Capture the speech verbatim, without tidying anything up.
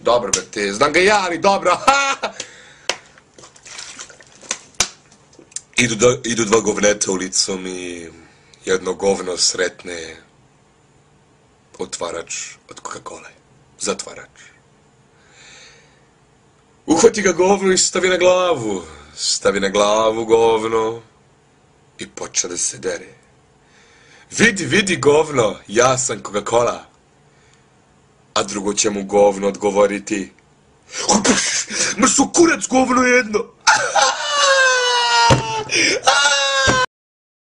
Dobro, brate, znam ga ja, ali dobro. Idu, do, idu dva govneta ulicom i jedno govno sretne otvarač od Coca-Cola. Zatvarač. Uhvati ga govno i stavi na glavu. Stavi na glavu govno i počne da se dere. Vidi, vidi govno, ja sam Coca-Cola. A drugo će mu govno odgovoriti: mršu kurac govno jedno.